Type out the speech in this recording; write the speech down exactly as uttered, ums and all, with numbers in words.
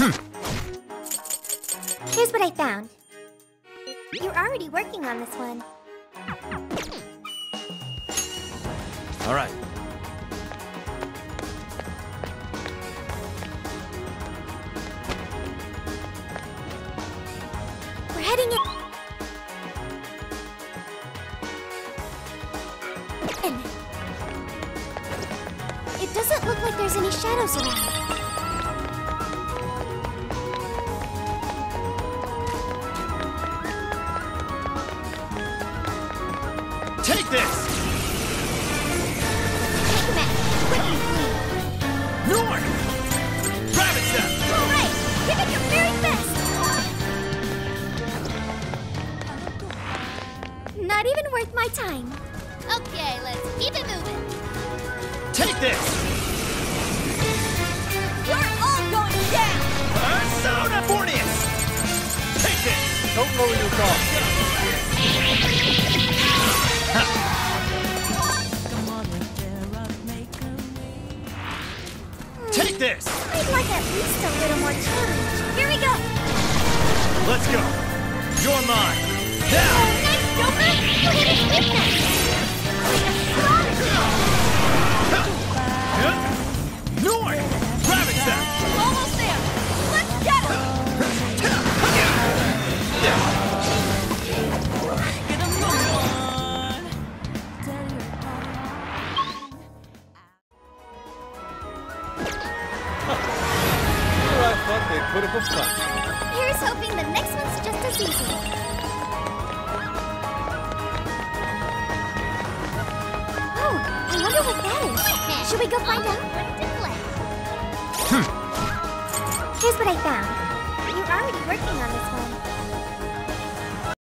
Here's what I found. You're already working on this one. All right. We're heading in. It doesn't look like there's any shadows around. Take this! Quickly, please. North! Rabbit step! All right, give it your very best. Not even worth my time. Okay, let's keep it moving. Take this! You're all going down. Persona Fornius! Take this! Don't lower your guard. Take this! I'd like at least a little more challenge. Here we go. Let's go! You're mine! Oh, Now! nice, Joker! Look at his weakness. North! Rabbit step! Almost there. Let's get him. Here I thought they'd put up a fight. Here's hoping the next one's just as easy. Oh, I wonder what that is. Should we go find out? Here's what I found. You're already working on this one.